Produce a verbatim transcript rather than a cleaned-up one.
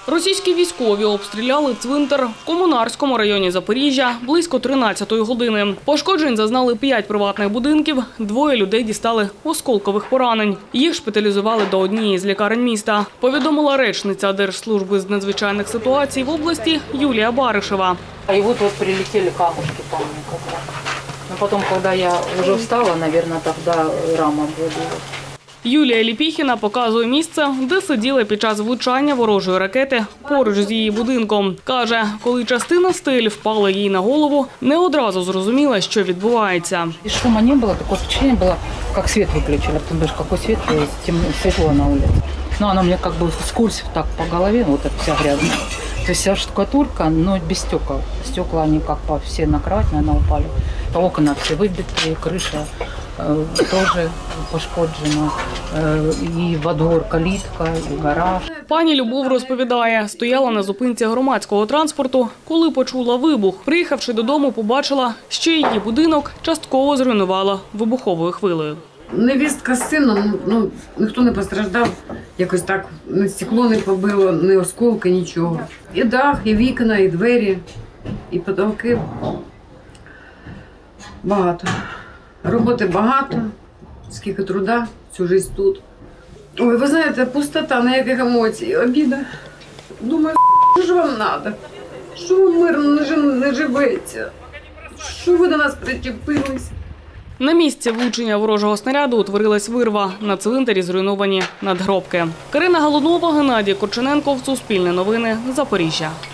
Російські військові обстріляли цвинтар в Комунарському районі Запоріжжя близько тринадцятої години. Пошкоджень зазнали п'ять приватних будинків, двоє людей дістали осколкових поранень. Їх шпиталізували до однієї з лікарень міста, повідомила речниця Держслужби з надзвичайних ситуацій в області Юлія Баришева. И вот вот прилетели камушки, помню, как раз. Но потом, когда я уже встала, наверное, тогда рама была. Юлія Ліпіхіна показує місце, де сиділа під час влучання ворожої ракети поруч з її будинком. Каже, коли частина стелі впала їй на голову, не одразу зрозуміла, що відбувається. И шума не было, такое впечатление было, как свет выключили. Потом думаешь, какой свет, темно, светло на улице. Но она мне как бы скользь так по голове, вот эта вся грязная. То есть вся штукатурка, но без стекол. Стекла, они как по все на кровать, наверное, упали. Окна все выбитые, крыша э, тоже пошкоджена. Э, и во двор калитка, и гараж. Пані Любов розповідає, стояла на зупинці громадського транспорту, коли почула вибух. Приїхавши додому, побачила, що її будинок частково зруйнувало вибуховою хвилею. Невістка з сином, ну, ніхто не постраждав, якось так, ні стекло не побило, ні осколки, нічого. І дах, і вікна, і двері, і потолки. Багато. Роботи багато, скільки труда, всю життя тут. Ой, ви знаєте, пустота, ніяких емоцій, обіда. Думаю, що ж вам треба? Що ви мирно не живеться? Що ви до нас причепились? На місці влучення ворожого снаряду утворилась вирва. На цвинтарі зруйновані надгробки. Карина Галунова, Геннадій Корчененко. Суспільне новини. Запоріжжя.